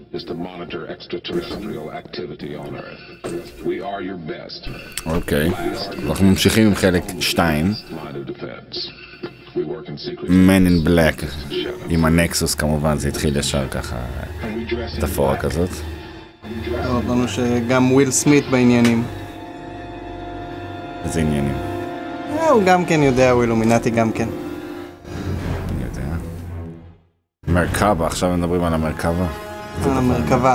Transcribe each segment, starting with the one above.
is to monitor extraterrestrial activity on Earth. We are your best. אוקיי, אנחנו ממשיכים עם חלק 2. Line of defense. We work in secret. Man in Black. עם הנקסוס כמובן, זה התחיל ישר ככה, תפורה כזאת. אמרנו שגם וויל סמית בעניינים. איזה עניינים? הוא גם כן יודע, הוא אילומינטי גם כן. אני יודע. מרכבה, עכשיו מדברים על המרכבה. על המרכבה.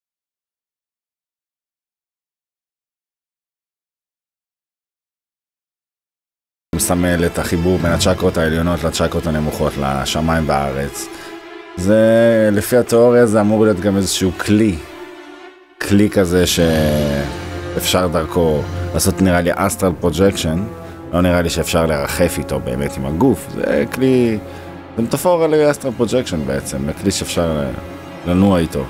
מסמל את החיבור בין הצ'קרות העליונות לצ'קרות הנמוכות, לשמיים בארץ. זה, לפי התיאוריה, זה אמור להיות גם איזשהו כלי כזה שאפשר דרכו לעשות, נראה לי, אסטרל פרוג'קשן. לא נראה לי שאפשר לרחף איתו באמת עם הגוף. זה כלי, זה מטאפורה לאסטרל פרוג'קשן בעצם, כלי שאפשר לנוע איתו.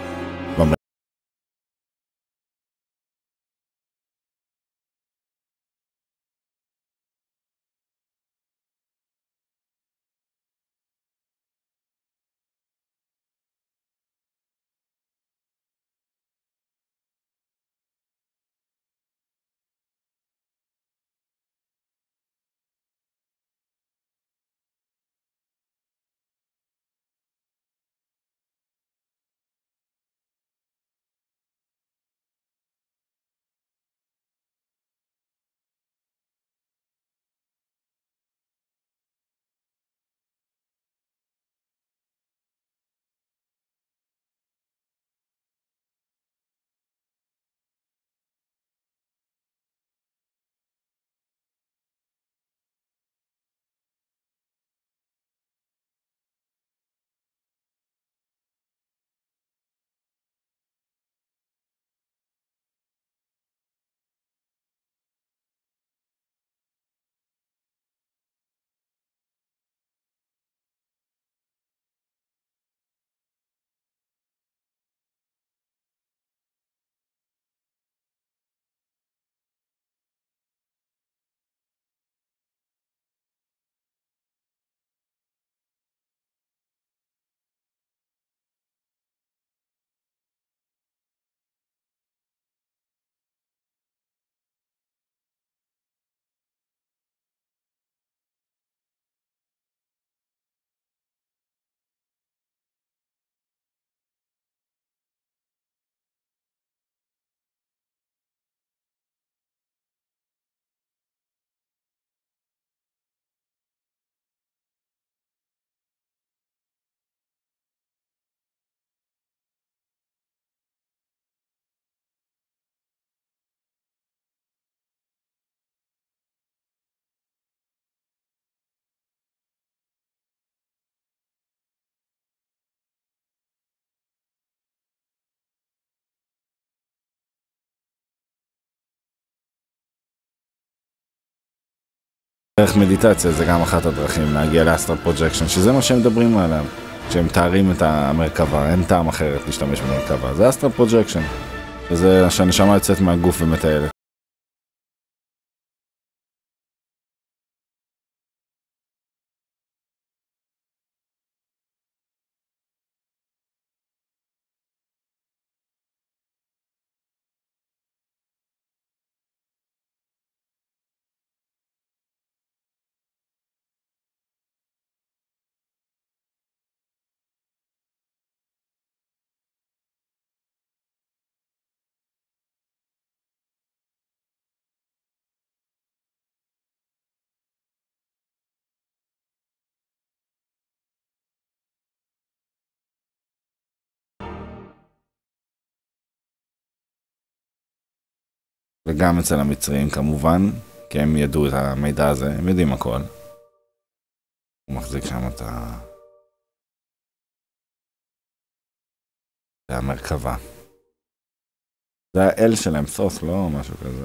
דרך מדיטציה זה גם אחת הדרכים להגיע לאסטרל פרוג'קשן, שזה מה שהם מדברים עליו, שהם תארים את המרכבה, אין טעם אחרת להשתמש במרכבה, זה אסטרל פרוג'קשן, שזה שהנשמה יוצאת מהגוף ומטיילת. וגם אצל המצרים כמובן, כי הם ידעו את המידע הזה, הם יודעים הכל. הוא מחזיק שם את זה המרכבה. זה האל שלהם, סוס, לא משהו כזה.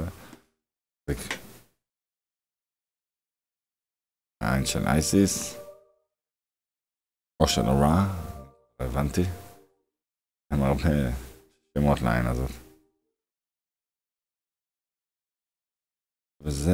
העין של אייסיס. או של הרע, לא הבנתי. הם הרבה שמות לעין הזאת. וזה...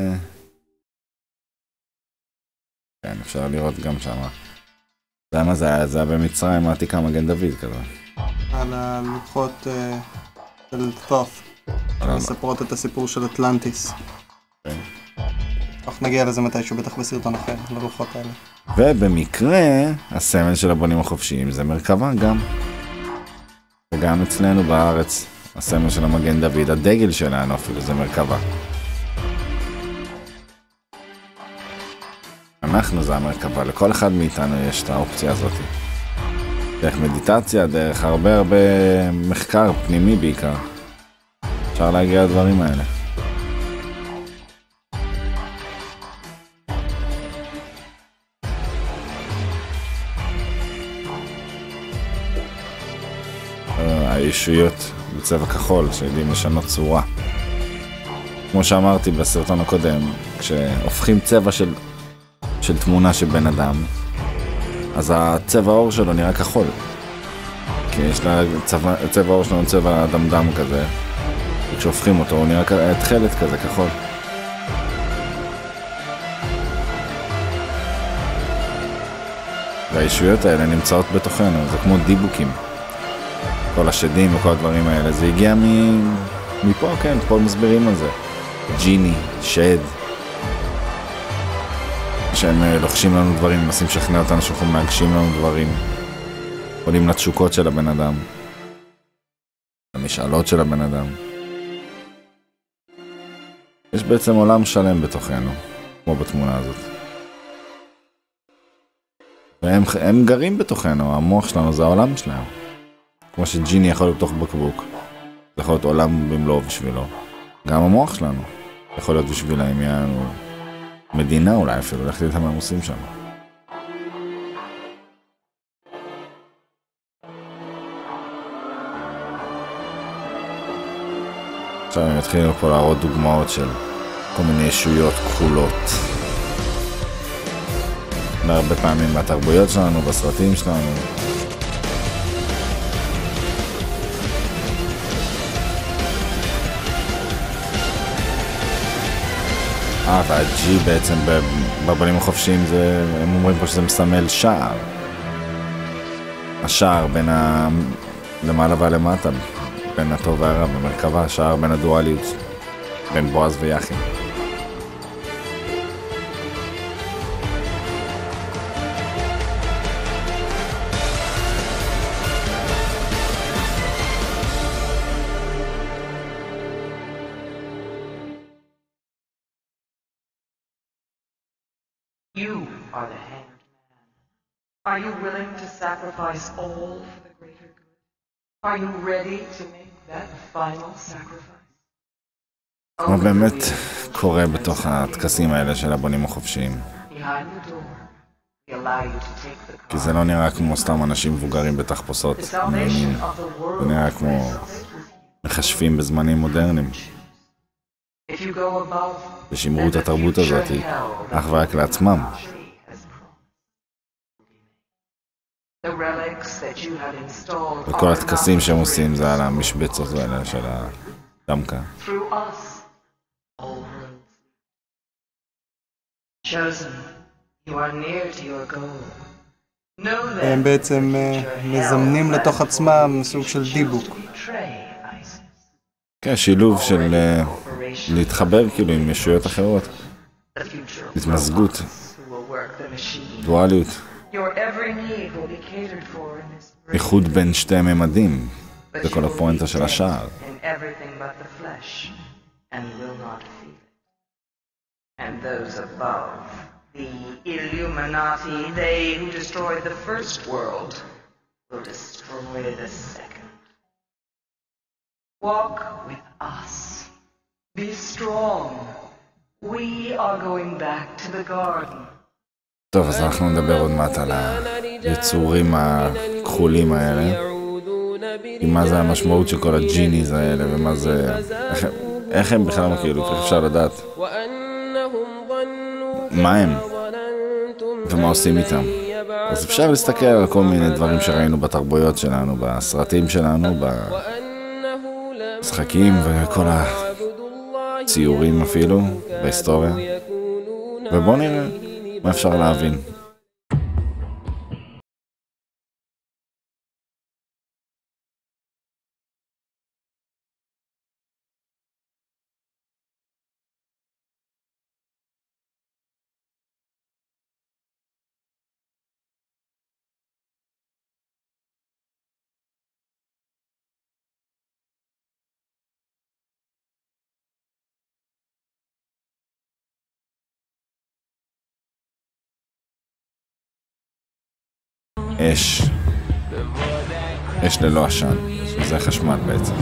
כן, אפשר לראות גם שמה. זה מה זה היה? זה היה במצרים העתיקה מגן דוד כזה. על הלוחות של ת'וף. מספרות את הסיפור של אטלנטיס. אנחנו נגיע לזה מתישהו, בטח בסרטון אחר, ללוחות האלה. ובמקרה, הסמל של הבונים החופשיים זה מרכבה גם. וגם אצלנו בארץ, הסמל של המגן דוד, הדגל שלנו אפילו זה מרכבה. אנחנו זה המרכבה, לכל אחד מאיתנו יש את האופציה הזאת. דרך מדיטציה, דרך הרבה מחקר פנימי בעיקר. אפשר להגיע לדברים האלה. הישויות בצבע כחול שיודעים לשנות צורה. כמו שאמרתי בסרטון הקודם, כשהופכים צבע של תמונה של בן אדם, אז הצבע האור שלו נראה כחול. כי יש לה צבע האור שלנו צבע דמדם כזה, וכשהופכים אותו הוא נראה תכלת כזה כחול. והישויות האלה נמצאות בתוכנו, זה כמו דיבוקים. כל השדים וכל הדברים האלה, זה הגיע מפה, כן, פה מסבירים על זה. ג'יני, שד. שהם לוחשים לנו דברים, מנסים לשכנע אותנו שאנחנו מאגשים לנו דברים. עולים לתשוקות של הבן אדם. למשאלות של הבן אדם. יש בעצם עולם שלם בתוכנו, כמו בתמונה הזאת. והם גרים בתוכנו, המוח שלנו זה העולם שלנו. כמו שג'יני יכול להיות בתוך בקבוק, זה יכול להיות עולם במלואו בשבילו. גם המוח שלנו יכול להיות בשבילם, יענו מדינה אולי אפילו, להחליט מה הם עושים שם. עכשיו הם התחילו פה להראות דוגמאות של כל מיני ישויות כחולות. הרבה פעמים בתרבויות שלנו, בסרטים שלנו. והג'י בעצם בבונים החופשיים הם אומרים פה שזה מסמל שער. השער בין למעלה ולמטה, בין הטוב והרע במרכבה, השער בין הדואליות, בין בועז ויחי. You are the hanged man. Are you willing to sacrifice all for the greater good? Are you ready to make that final sacrifice? מה באמת קורה בתוך הטקסים האלה של הבונים החופשיים? כי זה לא נראה כמו סתם אנשים מבוגרים בתחפושות נעימים. זה נראה כמו מחשבים בזמנים מודרניים. ושימרו את התרבות הזאת אך ורק לעצמם. וכל הטקסים שהם עושים זה על המשבצות האלה של הדמקה. הם בעצם מזמנים לתוך עצמם סוג של דיבוק. כן, שילוב של להתחבר כאילו עם ישויות אחרות. התמזגות. דואליות. איחוד בין שתי ממדים. זה כל הפואנטה של השער. And those above, the Illuminati, they who destroyed the first world, will destroy the second. Walk with us. Be strong. We are going back to the garden. טוב, אז אנחנו נדבר עוד מעט על היצורים הכחולים האלה. מה זה המשמעות של כל הג'יניז האלה, ומה זה... איך הם בכלל כאילו, איך אפשר לדעת? מה הם? ומה עושים איתם? אז אפשר להסתכל על כל מיני דברים שראינו בתרבויות שלנו, בסרטים שלנו, במשחקים וכל הציורים אפילו, בהיסטוריה. ובואו נראה מה אפשר להבין. אש. אש ללא עשן, שזה חשמל בעצם.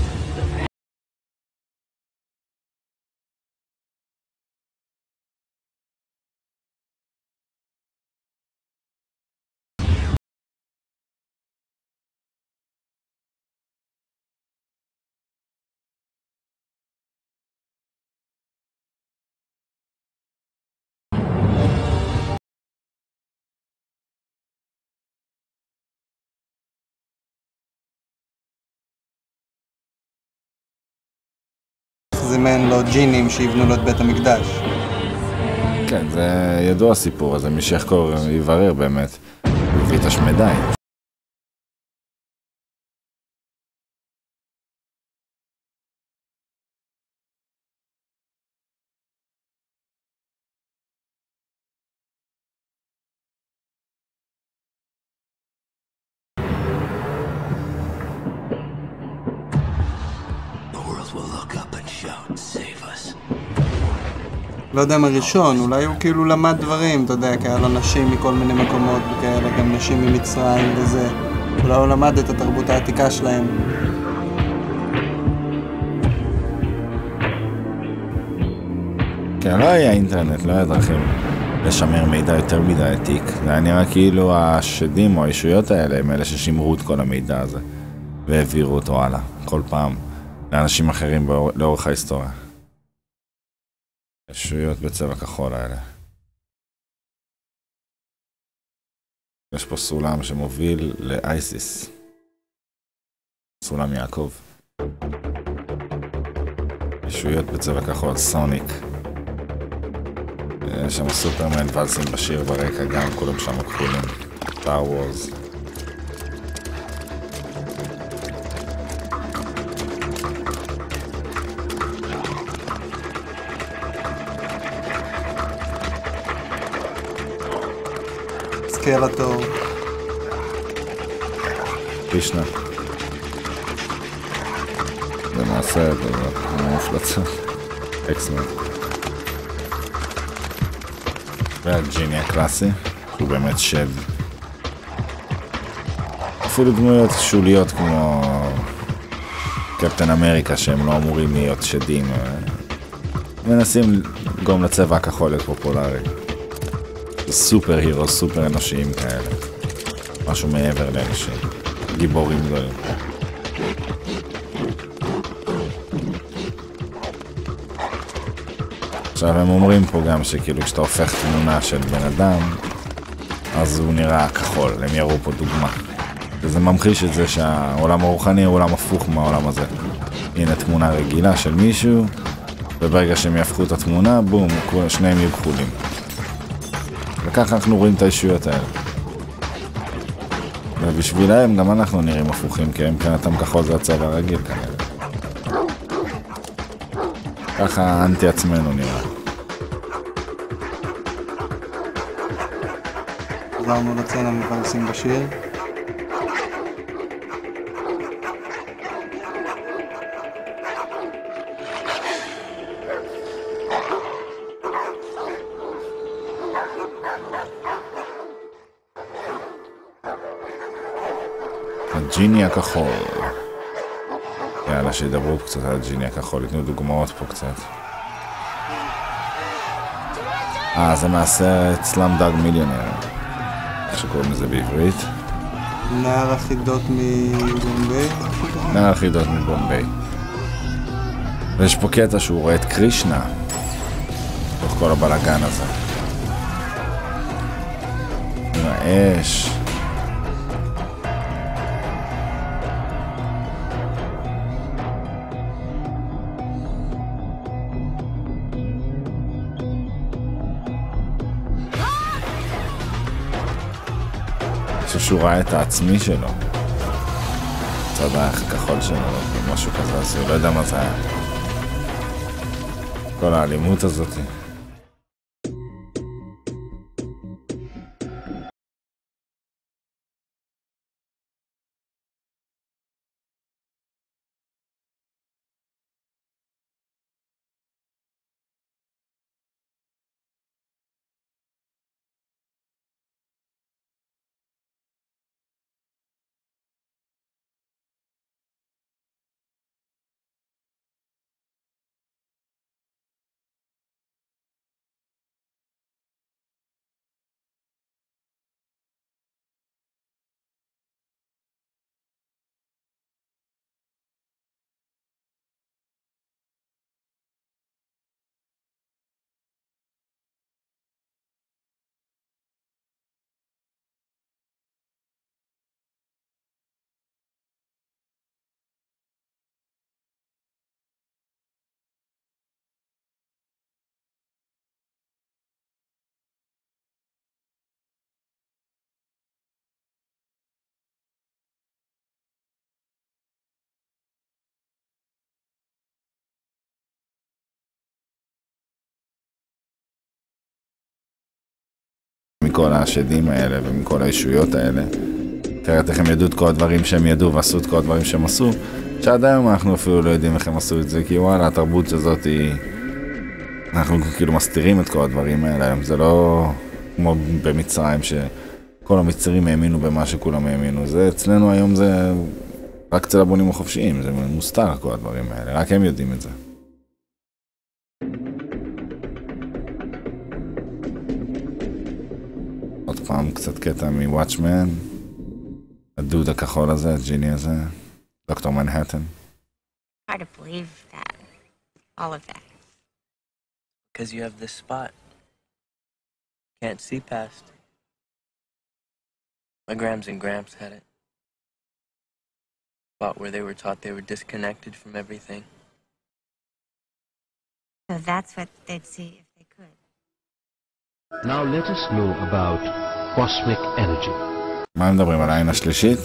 זימן לו ג'ינים שיבנו לו את בית המקדש. כן, זה ידוע הסיפור הזה, מי שיחקור יברר באמת, הביא את השמדי. לא יודע מה ראשון, אולי הוא כאילו למד דברים, אתה יודע, כי היה לו נשים מכל מיני מקומות וכאלה, גם נשים ממצרים וזה. אולי הוא למד את התרבות העתיקה שלהם. כן, לא היה אינטרנט, לא היה דרכים לשמר מידע יותר מדי עתיק. זה היה נראה כאילו השדים או הישויות האלה הם אלה ששימרו את כל המידע הזה והעבירו אותו הלאה, כל פעם, לאנשים אחרים לאורך ההיסטוריה. ישויות בצבע כחול האלה. יש פה סולם שמוביל לאייסיס. סולם יעקב. ישויות בצבע כחול, סוניק. יש שם סופרמן ולסים בשיר ברקע, גם כולם שם כחולים. סטאר וורז. סקלטור. קרישנה. למעשה, זה מופלצות. אקסמן. והג'יני הקלאסי, שהוא באמת שד. אפילו דמויות שוליות כמו קפטן אמריקה, שהם לא אמורים להיות שדים. מנסים לגרום לצבע הכחול להיות פופולרי. סופר הירו, סופר אנושיים כאלה. משהו מעבר לאנשים. גיבורים גדולים. עכשיו הם אומרים פה גם שכאילו כשאתה הופך תמונה של בן אדם, אז הוא נראה כחול. הם יראו פה דוגמה. וזה ממחיש את זה שהעולם הרוחני הוא עולם הפוך מהעולם הזה. הנה תמונה רגילה של מישהו, וברגע שהם יהפכו את התמונה, בום, שניהם יהיו כחולים. וככה אנחנו רואים את הישויות האלה. ובשבילהם גם אנחנו נראים הפוכים, כי הם מבחינתם כחול זה הצבע הרגיל כנראה. ככה אנטי עצמנו נראה. חזרנו לצלע מוולסים בשיר. הג'יני הכחול. יאללה, שידברו קצת על הג'יני הכחול, יתנו דוגמאות פה קצת. זה מהסרט סלאמדאג מיליונר. איך שקוראים לזה בעברית? נער החידות מבומביי. נער החידות מבומביי. ויש פה קטע שהוא רואה את קרישנה. תוך כל הבלגן הזה. עם האש. שהוא ראה את העצמי שלו, צד הכחול שלו, משהו כזה, אז הוא לא יודע מה זה היה. כל האלימות הזאת. מכל השדים האלה ומכל הישויות האלה. אחרת איך הם ידעו את כל הדברים שהם ידעו ועשו את כל הדברים שהם עשו, שעד היום אנחנו אפילו לא יודעים איך הם עשו את זה, כי וואלה, התרבות הזאת היא... אנחנו כאילו מסתירים את כל הדברים האלה, היום זה לא כמו במצרים שכל המצרים האמינו במה שכולם האמינו, זה אצלנו היום זה רק אצל הבונים החופשיים, זה מוסתר כל הדברים האלה, רק הם יודעים את זה. עוד פעם קצת קטע מוואטשמן, הדוד הכחול הזה, הג'יני הזה, דוקטור מנהטן. Hard to believe that. All of that. Because you have this spot. Can't see past. My Grams and Gramps had it. Spot where they were taught they were disconnected from everything. So that's what they'd see if they could. Now let us know about cosmic energy. מה הם מדברים על העין השלישית?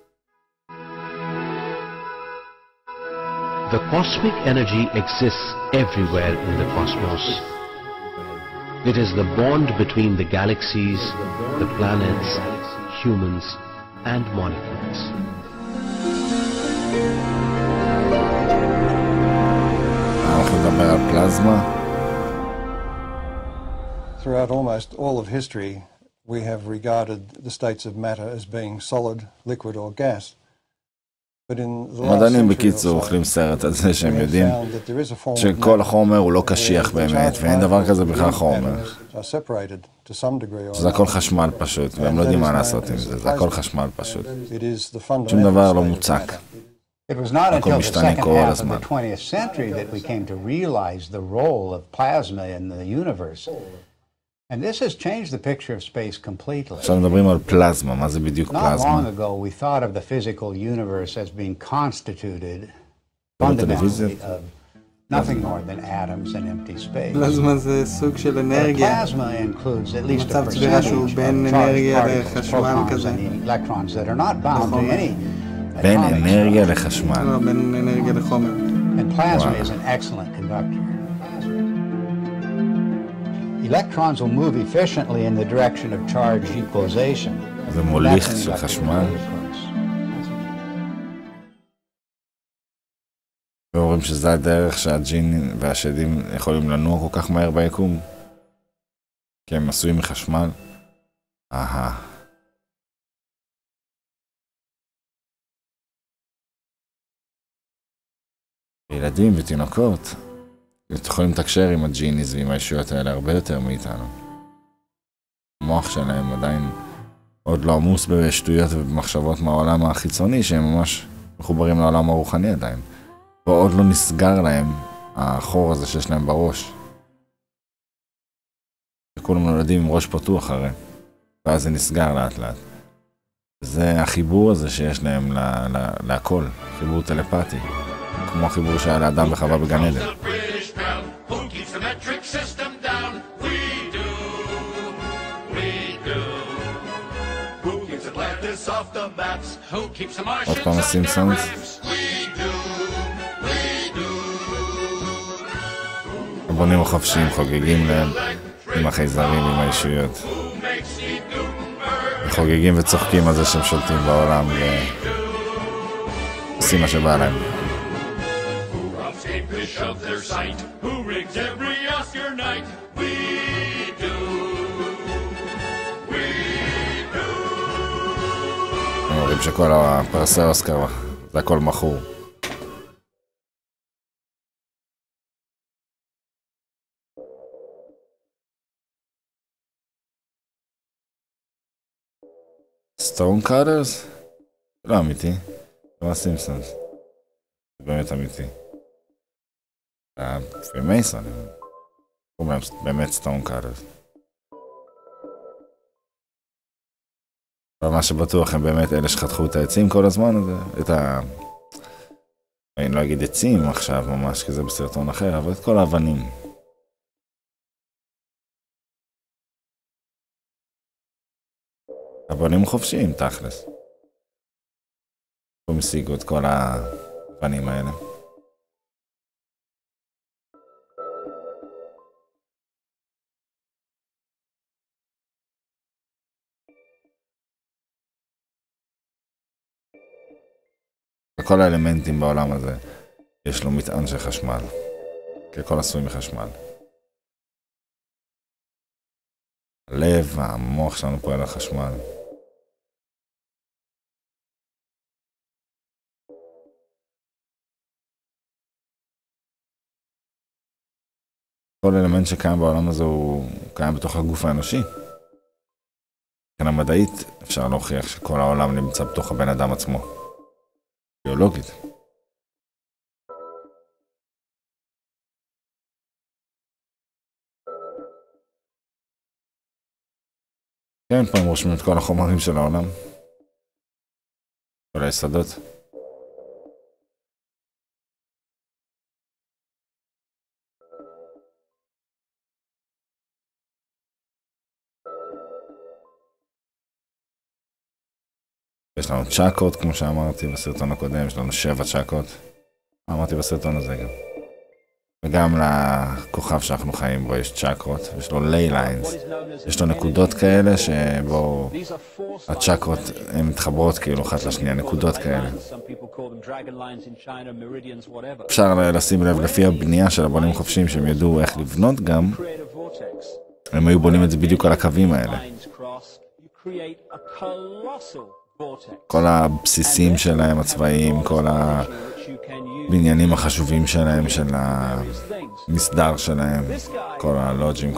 The cosmic energy exists everywhere in the cosmos. It is the bond between the galaxies, the planets, humans, and molecules. אנחנו נדבר על פלזמה. Throughout almost all of history, we have regarded the states of matter as being solid, liquid, or gas. But in the last מדענים century or בקיצור so, אוכלים סרט על זה שהם we have יודעים found that there is a form of שכל matter החומר הוא לא קשיח where באמת, charged ואין דבר כזה particles בכלל and חומר. atoms are separated to some degree or שזה הכל another. חשמל פשוט, והם לא יודעים מה לעשות עם זה, זה הכל חשמל פשוט. It is the שום דבר fundamental לא state of מוצק. matter. It was not הכל until the משתנה second כל half of הזמן. the 20th century that we came to realize the role of plasma in the universe. And this has changed the picture of space completely. עכשיו מדברים על פלזמה, מה זה בדיוק Not long פלזמה? ago, we thought of the physical universe as being constituted בטלוויזיה? fundamentally of nothing more than atoms and empty space. פלזמה זה סוג של But אנרגיה. plasma includes at least a מצב צבירה שהוא percentage of בין charged אנרגיה particles, לחשמל protons כזה. and electrons that are not bound to לחומר. any בין atomic אנרגיה structure. לחשמל. לא, בין אנרגיה לחומר. And plasma Wow. is an excellent conductor. Electrons will move efficiently in the direction of charge equalization. זה That's מוליך an של electric חשמל. wave, of course. ואומרים שזה הדרך שהג'ין והשדים יכולים לנוע כל כך מהר ביקום. כי הם עשויים מחשמל. אהה. ילדים ותינוקות יכולים לתקשר עם הג'יניז ועם הישויות האלה הרבה יותר מאיתנו. המוח שלהם עדיין עוד לא עמוס בשטויות ובמחשבות מהעולם החיצוני, שהם ממש מחוברים לעולם הרוחני עדיין. ועוד לא נסגר להם החור הזה שיש להם בראש. וכולם נולדים עם ראש פתוח הרי, ואז זה נסגר לאט לאט. זה החיבור הזה שיש להם להכל, חיבור טלפתי, כמו החיבור שהיה לאדם וחווה בגן עדן. עוד פעם הסימפסונס. הבונים החופשיים חוגגים להם עם החייזרים, עם הישויות. חוגגים וצוחקים על זה שהם שולטים בעולם ועושים מה שבא להם. הם אומרים שכל הפרסי אוסקר זה הכל מכור. סטון קארטרס? לא אמיתי, זה לא סימפסונס. זה באמת אמיתי. פרימייסון, קוראים להם באמת סטון קארטרס. אבל מה שבטוח הם באמת אלה שחתכו את העצים כל הזמן, את ה... אני לא אגיד עצים עכשיו ממש, כי זה בסרטון אחר, אבל את כל האבנים. הבונים חופשיים, תכלס. הם השיגו את כל האבנים האלה. וכל האלמנטים בעולם הזה יש לו מטען של חשמל, כי הכל עשוי מחשמל. הלב, המוח שלנו פועל על חשמל. כל אלמנט שקיים בעולם הזה הוא קיים בתוך הגוף האנושי. מבחינה מדעית אפשר להוכיח שכל העולם נמצא בתוך הבן אדם עצמו. ביולוגית. כן, פה הם רושמים את כל החומרים של העולם. כל היסודות. יש לנו צ'קות, כמו שאמרתי בסרטון הקודם, יש לנו 7 צ'קות. אמרתי בסרטון הזה גם. וגם לכוכב שאנחנו חיים בו יש צ'קרות, יש לו ליי ליינס. יש לו נקודות כאלה שבו הצ'קרות הן מתחברות כאילו אחת לשנייה, נקודות כאלה. אפשר לשים לב לפי הבנייה של הבונים חופשיים שהם ידעו איך לבנות גם, הם היו בונים את זה בדיוק על הקווים האלה. כל הבסיסים שלהם הצבאיים, כל הבניינים החשובים שלהם, של המסדר שלהם, כל הלוג'ים,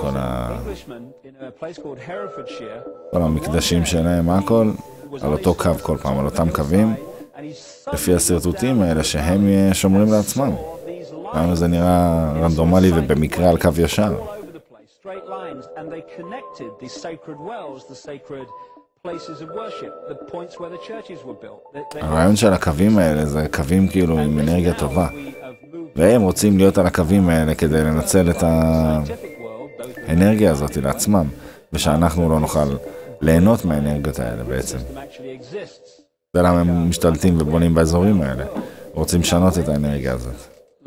כל המקדשים שלהם, הכל על אותו קו כל פעם, על אותם קווים, לפי הסרטוטים האלה שהם שומרים לעצמם. למה זה נראה רנדומלי ובמקרה על קו ישר. הרעיון של הקווים האלה זה קווים כאילו עם אנרגיה טובה, והם רוצים להיות על הקווים האלה כדי לנצל את האנרגיה הזאת לעצמם, ושאנחנו לא נוכל ליהנות מהאנרגיות האלה בעצם. זה למה הם משתלטים ובונים באזורים האלה, רוצים לשנות את האנרגיה הזאת.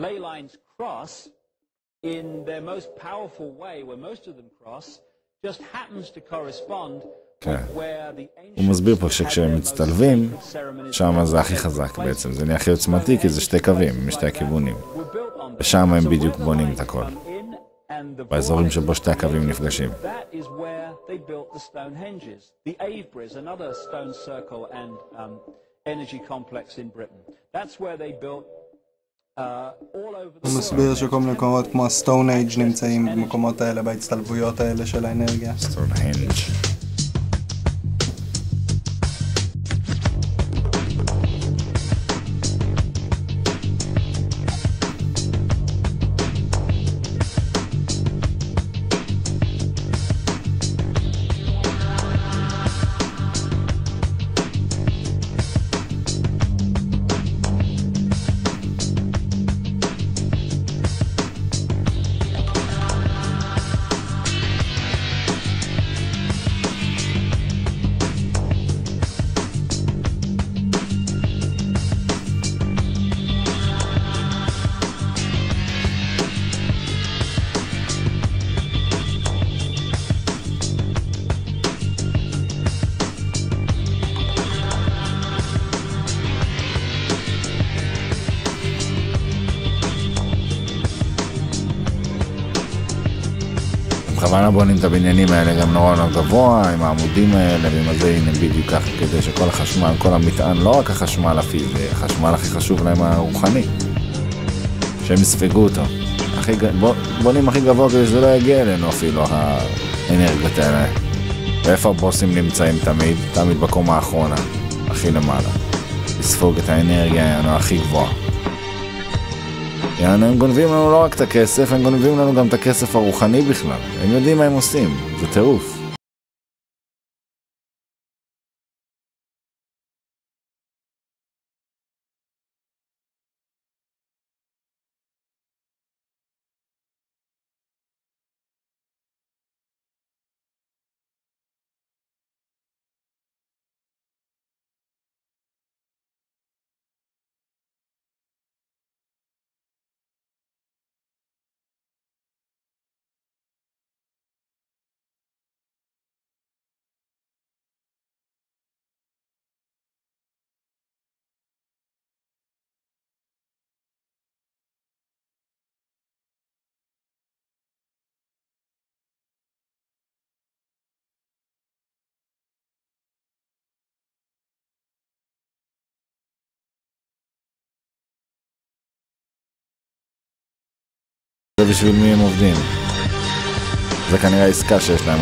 כן. הוא מסביר פה שכשהם מצטלבים, שם זה הכי חזק בעצם, זה נהיה הכי עוצמתי כי זה שתי קווים, משתי הכיוונים. ושם הם בדיוק בונים את הכל. באזורים שבו שתי הקווים נפגשים. הוא מסביר שכל מיני מקומות כמו הסטון אייג' נמצאים במקומות האלה, בהצטלבויות האלה של האנרגיה. סטון אייג'. בכוונה בונים את הבניינים האלה גם נורא גבוה, עם העמודים האלה, ועם הזה הנה בדיוק ככה, כדי שכל החשמל, כל המטען, לא רק החשמל הפיזי, החשמל הכי חשוב להם הרוחני, שהם יספגו אותו. בונים הכי גבוה כדי שזה לא יגיע אלינו אפילו, האנרגיות האלה. ואיפה הבוסים נמצאים תמיד? תמיד בקומה האחרונה, הכי למעלה. לספוג את האנרגיה הכי גבוהה. הם גונבים לנו לא רק את הכסף, הם גונבים לנו גם את הכסף הרוחני בכלל. הם יודעים מה הם עושים, זה טירוף. זה בשביל מי הם עובדים. זה כנראה עסקה שיש להם.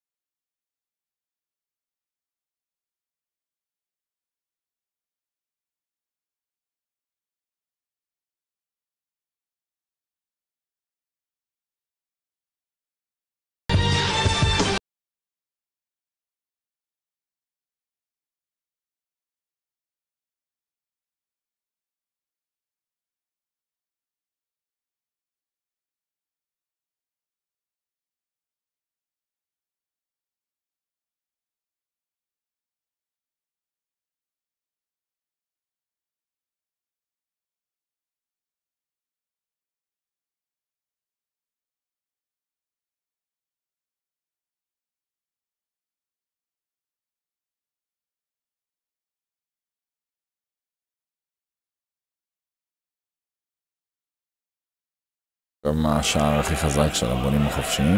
גם השער הכי חזק של הבונים החופשיים.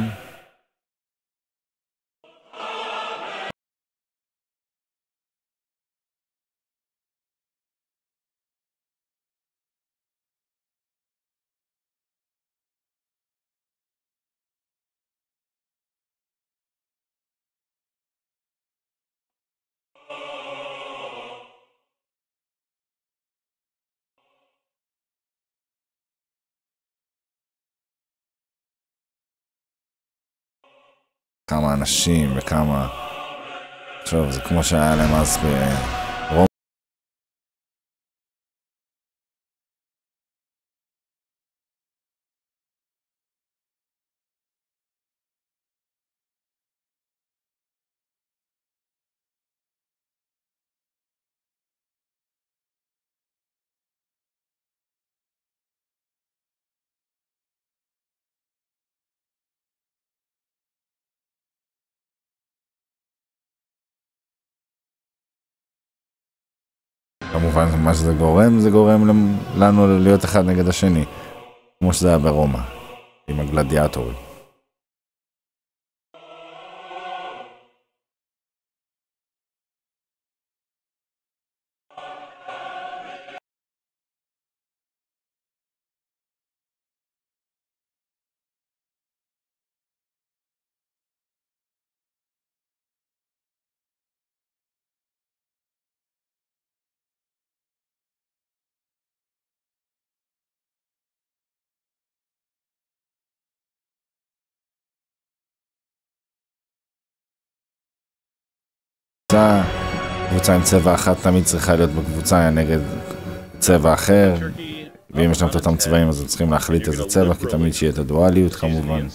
כמה אנשים וכמה... עכשיו, זה כמו שהיה להם אז ברומא. כמובן, מה שזה גורם, זה גורם לנו להיות אחד נגד השני. כמו שזה היה ברומא, עם הגלדיאטורים. קבוצה עם צבע אחת תמיד צריכה להיות בקבוצה נגד צבע אחר, ואם יש להם את אותם צבעים אז הם צריכים להחליט איזה צבע, כי תמיד שיהיה את הדואליות כמובן.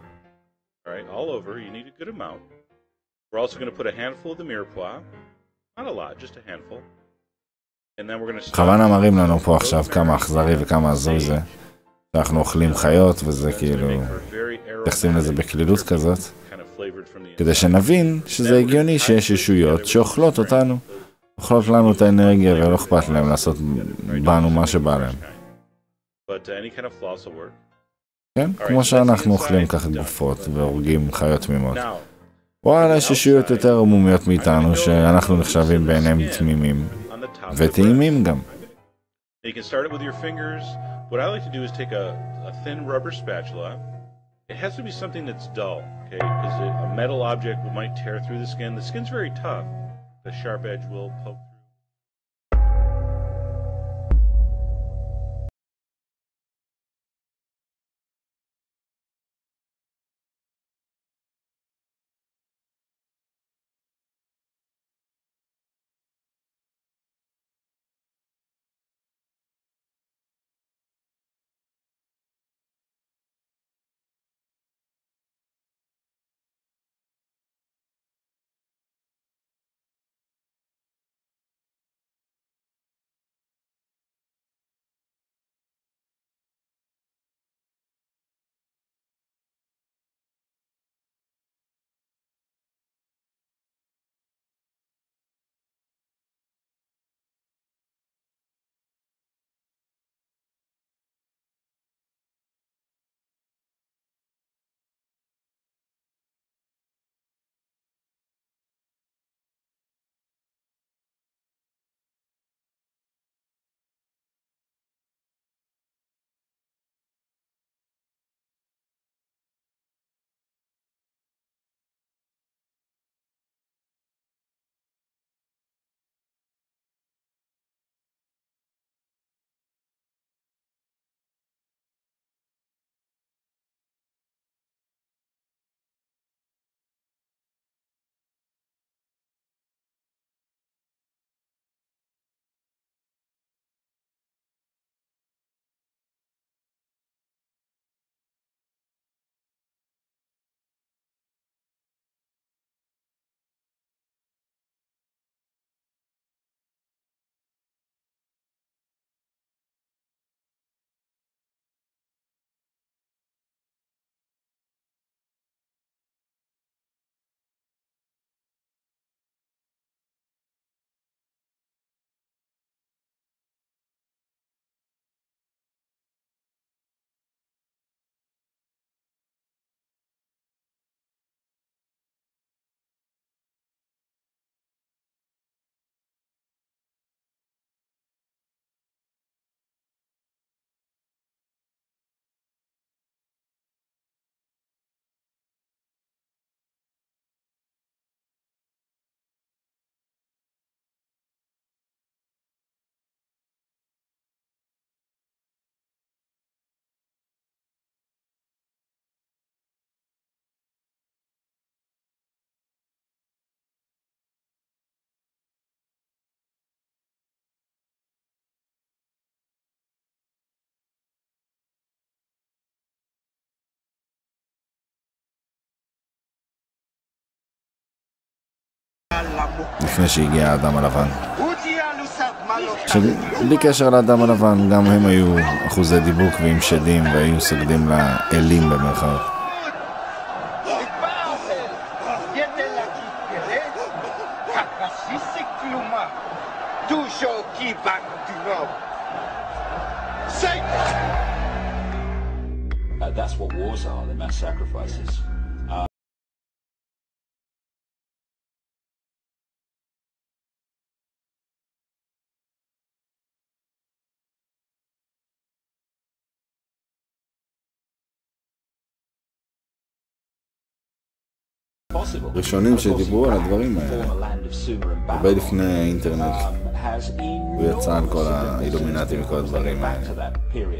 בכוונה מראים לנו פה עכשיו כמה אכזרי וכמה הזוי זה, שאנחנו אוכלים חיות וזה כאילו, תחסים לזה בכלילות כזאת, כדי שנבין שזה הגיוני שיש ישויות שאוכלות אותנו, אוכלות לנו את האנרגיה ולא אכפת להם לעשות בנו מה שבא להם. כן, כמו שאנחנו אוכלים ככה גופות והורגים חיות תמימות. וואלה, יש ישויות יותר עמומיות מאיתנו שאנחנו נחשבים בעיניהם תמימים וטעימים גם. What I like to do is take a thin rubber spatula. It has to be something that's dull, okay? Because a metal object might tear through the skin. The skin's very tough. The sharp edge will poke through. לפני שהגיע האדם הלבן. בלי קשר לאדם הלבן, גם הם היו אחוזי דיבוק ועם שדים והיו סוגדים לאלים במרכאות. That's what wars are, the mass sacrifices. ראשונים שדיברו על הדברים האלה, הרבה לפני האינטרנט, הוא יצא על כל האילומינטים וכל הדברים האלה.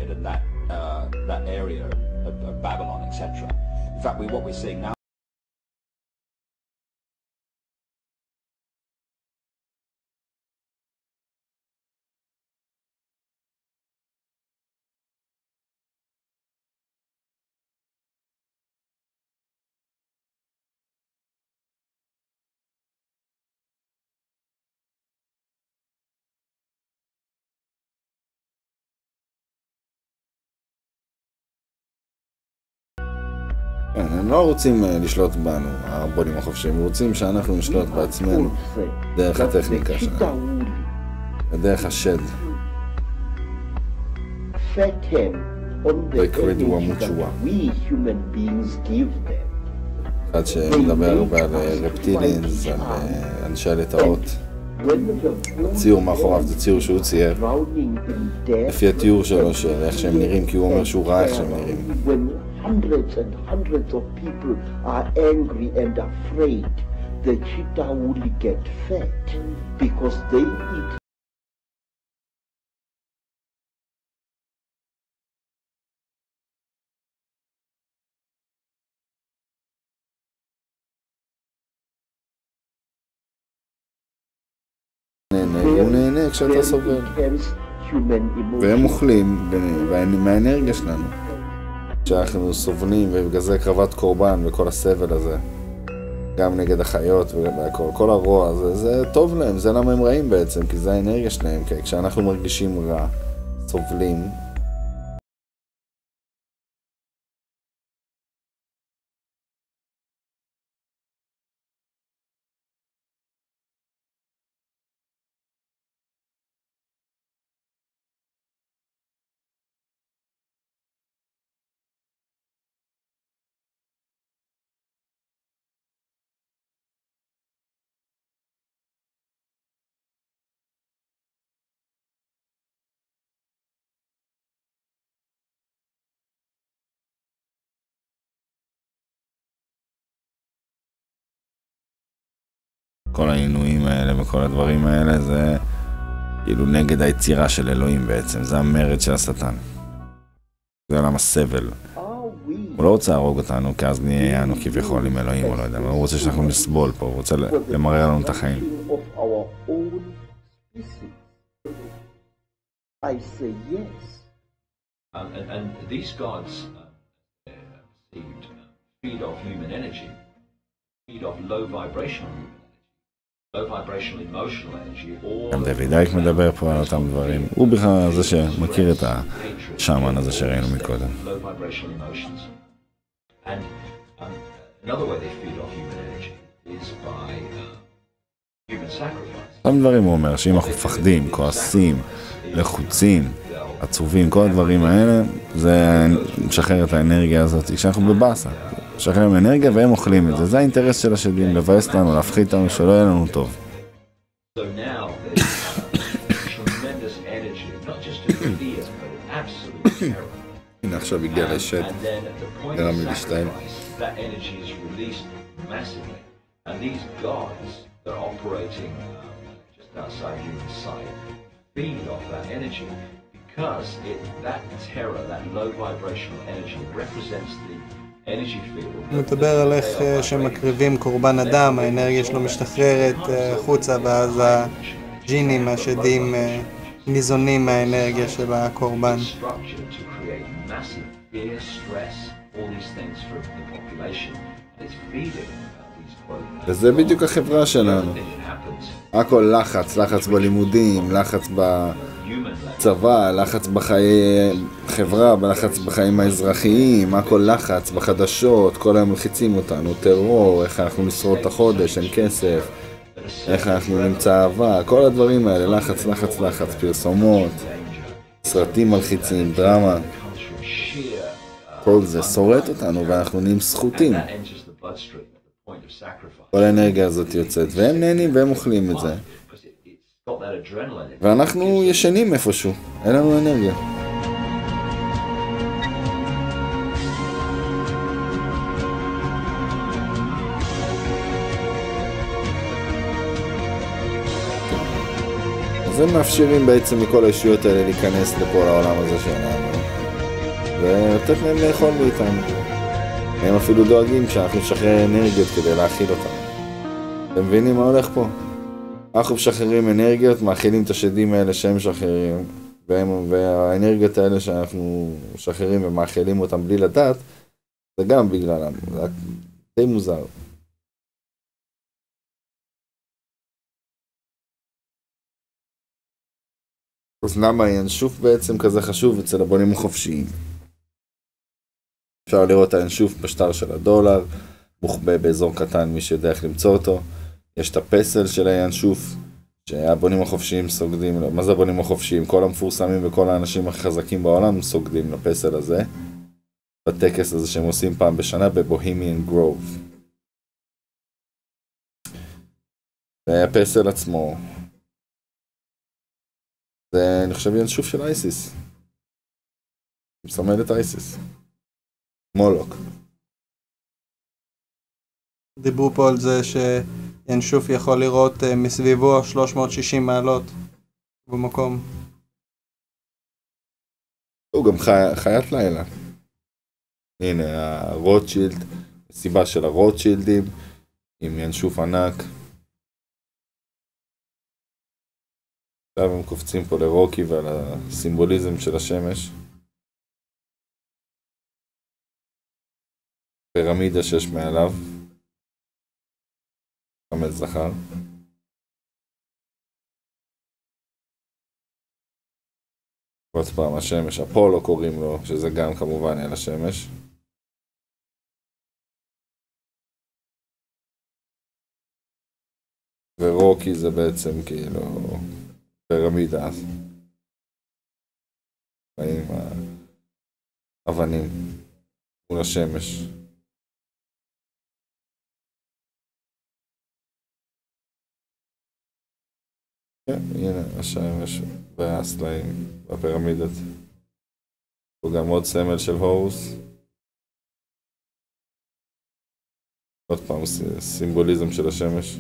הם לא רוצים לשלוט בנו, הבונים החופשיים, הם רוצים שאנחנו נשלוט בעצמנו דרך הטכניקה שלנו, דרך השד. וקרידו המוצ'ואה. אחד שמדבר הרבה על רפטילינס, על אנשי לטאות. הציור מאחוריו זה ציור שהוא צייר לפי התיאור שלו של איך שהם נראים, כי הוא אומר שהוא ראה איך שהם נראים. Hundreds and hundreds of people are angry and afraid. The cheetah will get fat because they eat. הוא נהנה כשאתה סובל. והם אוכלים מהאנרגיה שלנו. שאנחנו סובלים ובגלל זה קרבת קורבן וכל הסבל הזה, גם נגד החיות וכל הרוע הזה, זה טוב להם, זה למה הם רעים בעצם, כי זה האנרגיה שלהם, כי כשאנחנו מרגישים רע, סובלים, כל העינויים האלה וכל הדברים האלה זה כאילו נגד היצירה של אלוהים בעצם, זה המרד של השטן. זה עולם הסבל. הוא לא רוצה להרוג אותנו כי אז נהיה אנו כביכול עם אלוהים או לא יודע, הוא רוצה שאנחנו נסבול פה, הוא רוצה למרר לנו את החיים. I say yes. And these gods feed off human energy, feed off low vibrational emotional energy. גם דוד אייק מדבר פה על אותם דברים. הוא בכלל זה שמכיר את השאמן הזה שראינו מקודם. Low vibrational emotions. And another way they feed off human energy is by human sacrifice. אותם דברים הוא אומר, שאם אנחנו מפחדים, כועסים, לחוצים, עצובים, כל הדברים האלה, זה משחרר את האנרגיה הזאת. כשאנחנו בבאסה, משחררים אנרגיה והם אוכלים את זה. זה האינטרס של השדים, לבאס לנו, להפחית לנו, שלא יהיה לנו טוב. So now there's tremendous energy, not just of fear, but absolute terror. הנה עכשיו הגיע לשד, גרם לי להשתיים. That energy is released massively, and these gods that are operating just outside human sight feed off that energy because that terror, that low vibrational energy represents the energy field. מדבר על איך שמקריבים קורבן אדם, האנרגיה שלו משתחררת חוצה ואז הג'ינים, השדים, ניזונים מהאנרגיה של הקורבן. Fear, stress, all these things for the population, and it's feeding וזה בדיוק החברה שלנו. הכל לחץ, לחץ בלימודים, לחץ בצבא, לחץ בחיי חברה, לחץ בחיים האזרחיים, הכל לחץ בחדשות, כל היום מלחיצים אותנו, טרור, איך אנחנו נשרוד את החודש, אין כסף, איך אנחנו נמצא אהבה, כל הדברים האלה, לחץ, לחץ, לחץ, פרסומות, סרטים מלחיצים, דרמה. כל זה שורט אותנו ואנחנו נהיים סחוטים. כל האנרגיה הזאת יוצאת, והם נהנים והם אוכלים את זה. ואנחנו ישנים איפשהו, אין לנו אנרגיה. אז הם מאפשרים בעצם מכל הישויות האלה להיכנס לפה לעולם הזה שלנו. ולתת להם לאכול מאיתנו. הם אפילו דואגים שאנחנו נשחרר אנרגיות כדי להאכיל אותם. אתם מבינים מה הולך פה? אנחנו משחררים אנרגיות, מאכילים את השדים האלה שהם משחררים, והאנרגיות האלה שאנחנו משחררים ומאכילים אותם בלי לדעת, זה גם בגללם. זה די מוזר. אז למה הינשוף בעצם כזה חשוב אצל הבונים החופשיים? אפשר לראות הינשוף בשטר של הדולר, מוחבא באזור קטן, מי שיודע איך למצוא אותו. יש את הפסל של הינשוף, שהבונים החופשיים סוגדים לו. מה זה הבונים החופשיים? כל המפורסמים וכל האנשים הכי חזקים בעולם סוגדים לפסל הזה, בטקס הזה שהם עושים פעם בשנה בבוהמיאן גרוב. והפסל עצמו, זה אני חושב ינשוף של אייסיס. מסמל את אייסיס. מולוק. דיברו פה על זה שינשוף יכול לראות מסביבו 360 מעלות במקום. הוא גם חיית לילה. הנה הרוטשילד, הסיבה של הרוטשילדים עם ינשוף ענק. עכשיו הם קופצים פה לרוקי ועל הסימבוליזם של השמש. פירמידה שיש מעליו. חמץ זכר. עוד פעם השמש, אפולו קוראים לו, שזה גם כמובן אל השמש. ורוקי זה בעצם כאילו פירמידה. עם האבנים מול השמש. כן, הנה השמש והסלעים והפירמידות. הוא גם עוד סמל של הורוס. עוד פעם סימבוליזם של השמש.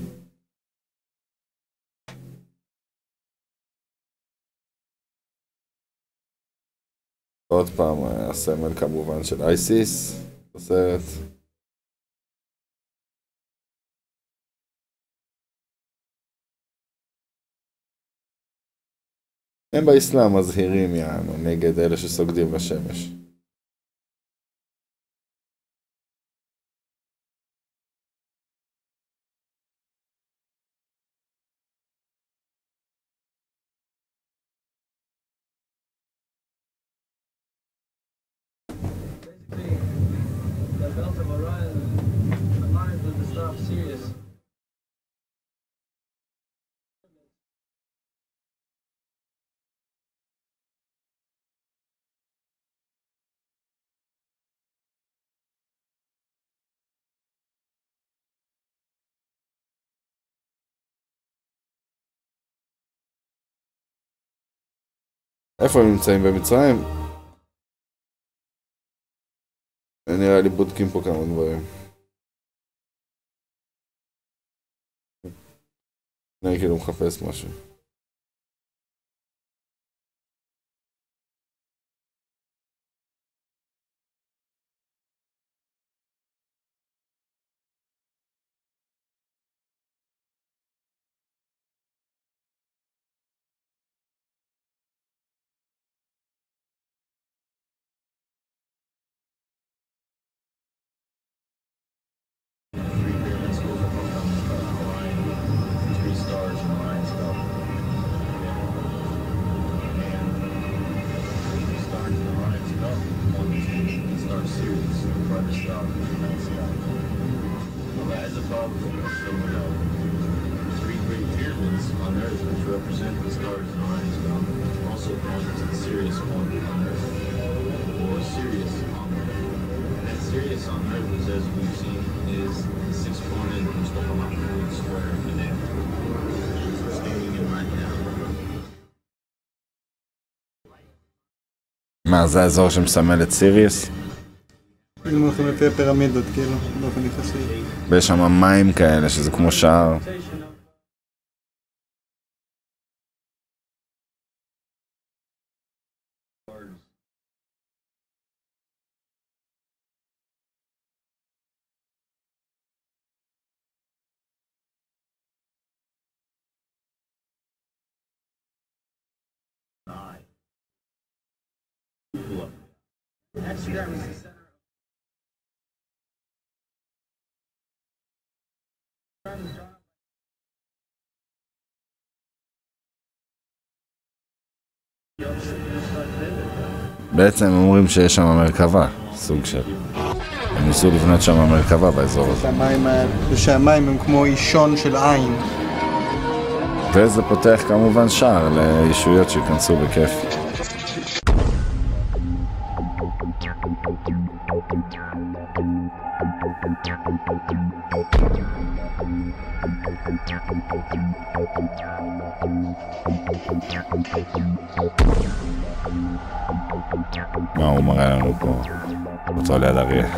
עוד פעם הסמל כמובן של אייסיס בסרט. הם באסלאם מזהירים יענו נגד אלה שסוגדים לשמש. איפה הם נמצאים? במצרים? נראה לי בודקים פה כמה דברים. אני כאילו מחפש משהו. brightest stars in the night sky. Well, as above, so below. Three great pyramids on Earth, which represent the stars in Orion's belt, also known as the Sirius point on Earth, or Sirius on Earth. And that Sirius on Earth, is, as we've seen, is the 6-pointed Mustafa Mahmoud square in diameter, which we're standing in right now. מה, זה האזור שמסמל את סיריוס? אם הולכים לפי הפירמידות, כאילו, באופן יחסי. ויש שם מים כאלה, שזה כמו שער. Actually, that was the center. בעצם אומרים שיש שם מרכבה, סוג של. הם ניסו לבנות שם מרכבה באזור הזה. ושהמים הם כמו אישון של עין. וזה פותח כמובן שער לישויות שיכנסו בכיף. מה הוא מראה לנו פה? אותו ליד אריה.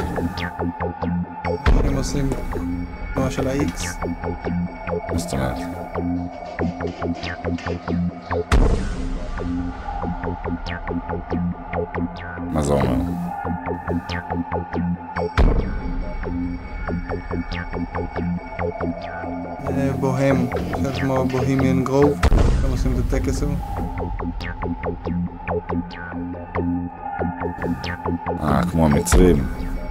הם עושים תנועה של ה-X. מה זאת אומרת? מה זה אומר? בוהם, שזה כמו בוהמיאן גרוב, הם עושים את הטקס הוא. כמו המצרים.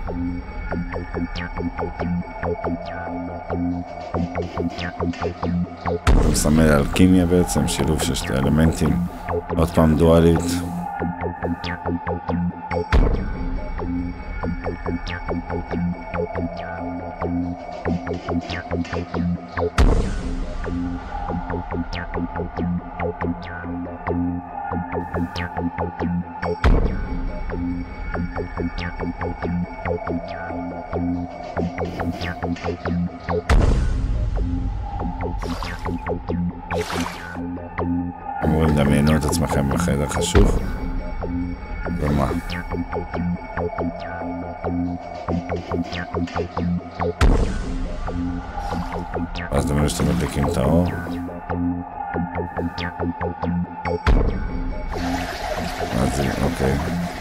זה מסמל אלכימיה בעצם, שילוב של שתי אלמנטים, עוד פעם דואלית. אמורים דמיינו את עצמכם בחדר חשוך. ומה? אז דמיינו שאתם מדליקים את האור. אז זה, אוקיי.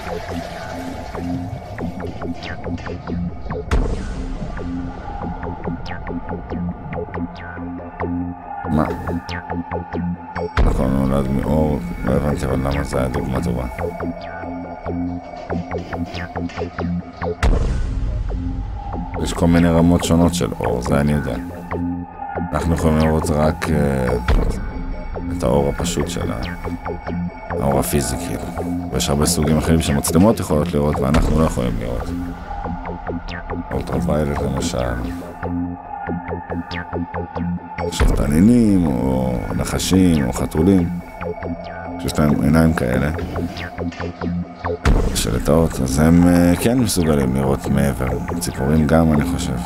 מה? נכון, נולד מאור, לא הבנתי אבל למה זה היה דוגמה טובה. יש כל מיני רמות שונות של אור, זה אני יודע. אנחנו יכולים לראות רק את האור הפשוט של האור הפיזי כאילו. ויש הרבה סוגים אחרים שמצלמות יכולות לראות ואנחנו לא יכולים לראות. אולטרוויילט למשל. עכשיו תנינים או נחשים או חתולים שיש להם עיניים כאלה של לטאות, אז הם כן מסוגלים לראות מעבר. ציפורים גם אני חושב.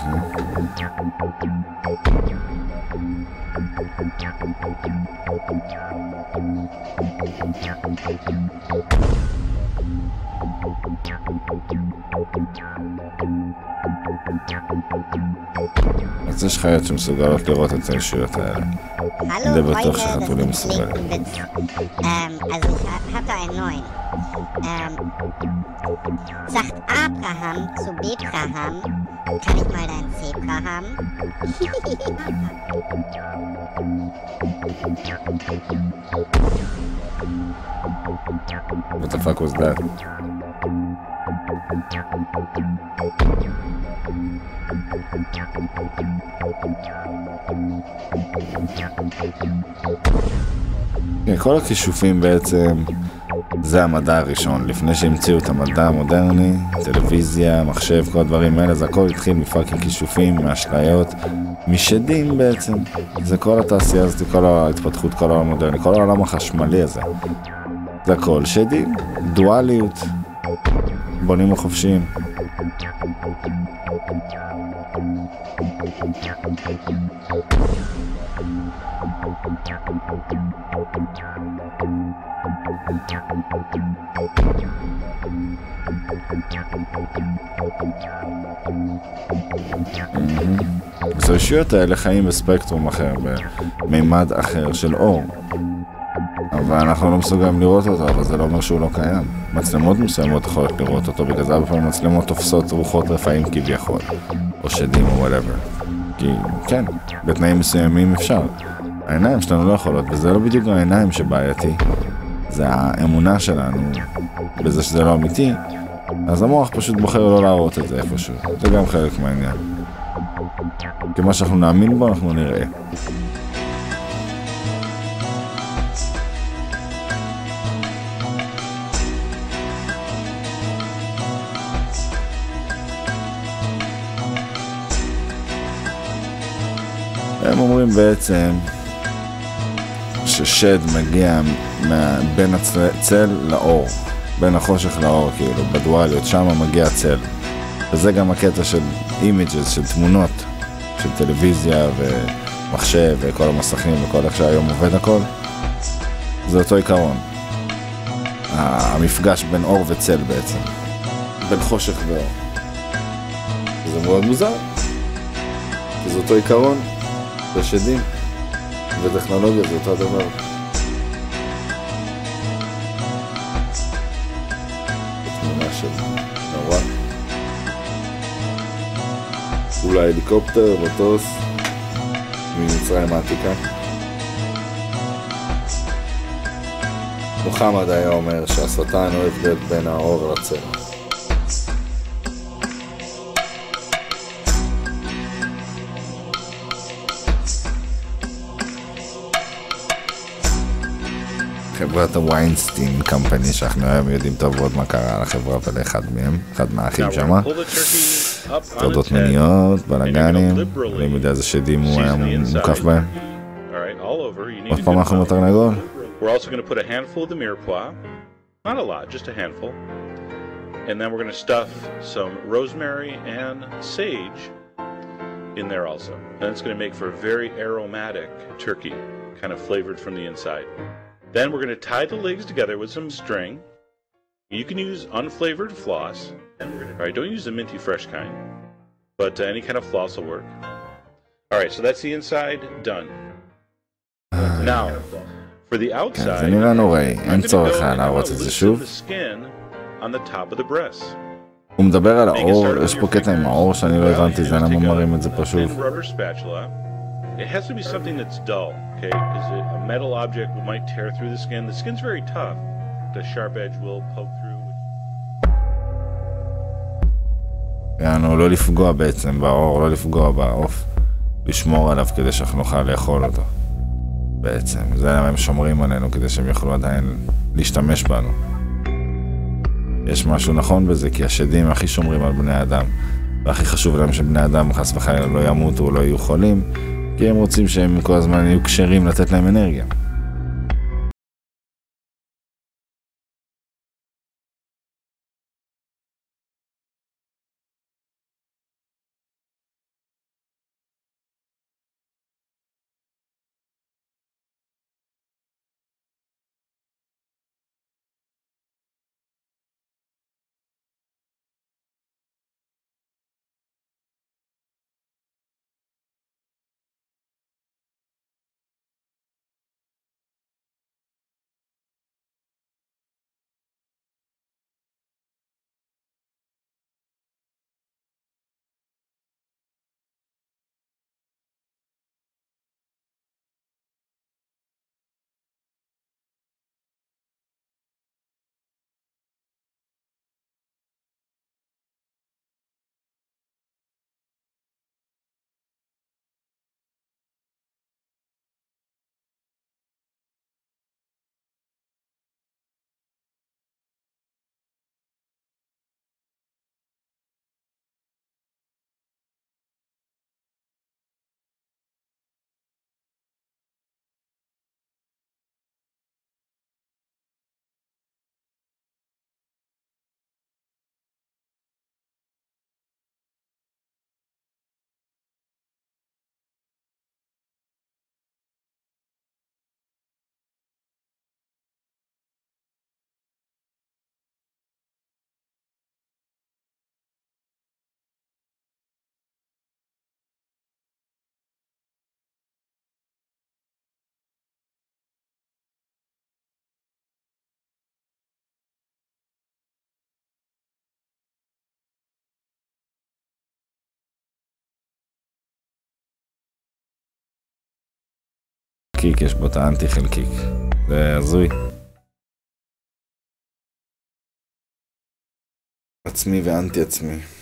אז יש חיות שמסוגלות לראות את הישויות האלה. אני בטוח שחתולים מסוגלים. Also ich habe da einen neuen. Sagt Abraham zu Bebraham, kann ich mal dein Zebra haben? What the fuck was that? כל הכישופים בעצם זה המדע הראשון, לפני שהמציאו את המדע המודרני, טלוויזיה, מחשב, כל הדברים האלה, זה הכל התחיל מפאקינג כישופים, מאשליות, משדים בעצם. זה כל התעשייה הזאת, כל ההתפתחות, כל העולם המודרני, כל העולם החשמלי הזה. זה הכל שדים, דואליות, בונים החופשיים. אז הישויות האלה חיים בספקטרום אחר, במימד אחר של אור. אבל אנחנו לא מסוגלים לראות אותו, אבל זה לא אומר שהוא לא קיים. מצלמות מסוימות יכולות לראות אותו, בגלל זה בפעמים מצלמות תופסות רוחות רפאים כביכול, או שדים או whatever. כי כן, בתנאים מסוימים אפשר. העיניים שלנו לא יכולות, וזה לא בדיוק העיניים שבעייתי. זה האמונה שלנו, בזה שזה לא אמיתי, אז המוח פשוט בוחר לא להראות את זה איפשהו. זה גם חלק מהעניין. כי מה שאנחנו נאמין בו, אנחנו נראה. הם אומרים בעצם ששד מגיע בין הצל לאור, בין החושך לאור, כאילו, בדואליות, שם מגיע הצל. וזה גם הקטע של אימג'ס, של תמונות, של טלוויזיה ומחשב וכל המסכים וכל איך שהיום עובד הכל. זה אותו עיקרון. המפגש בין אור וצל בעצם. בין חושך ואור. זה מאוד מוזר. זה אותו עיקרון. בשדים וטכנולוגיה זה אותו דבר. תמונה של נורא. אולי הליקופטר, מטוס ממצרים העתיקה. מוחמד היה אומר שהשטן הוא הבדל בין האור לצל. חברת הוויינסטין קמפני, שאנחנו היום יודעים טוב עוד מה קרה לחברה ולאחד מהם, אחד מהאחים שמה. תודות מיניות, בלגנים, אני יודע איזה שדים הוא היה מוקף בהם. עוד פעם אנחנו בתרנגול. We're also going to put a handful of the mirepoix, not a lot, just a handful, and then we're going to stuff some rosemary and sage in there also. And it's going to make for a very aromatic turkey, kind of flavored from the inside. Then we're going to tie the legs together with some string. You can use unflavored floss. Alright, don't use the minty fresh kind, but any kind of floss will work. Alright, so that's the inside done. Now, for the outside, זה נראה נוראי, אין צורך להראות את זה שוב. הוא מדבר על האור, יש פה קטע עם האור שאני לא הבנתי, זה למה מראים את זה פה שוב. It has to be something that's dull, okay? Because a metal object might tear through the skin. The skin's very tough. The sharp edge will poke through. יענו, לא לפגוע בעצם באור, לא לפגוע בעוף. לשמור עליו כדי שאנחנו נוכל לאכול אותו. בעצם, זה למה הם שומרים עלינו, כדי שהם יוכלו עדיין להשתמש בנו. יש משהו נכון בזה, כי השדים הכי שומרים על בני אדם. והכי חשוב להם שבני אדם חס וחלילה לא ימותו או לא יהיו חולים, כי הם רוצים שהם כל הזמן יהיו קשרים לתת להם אנרגיה. חלקיק, יש בו את האנטי חלקיק. זה הזוי. עצמי ואנטי עצמי.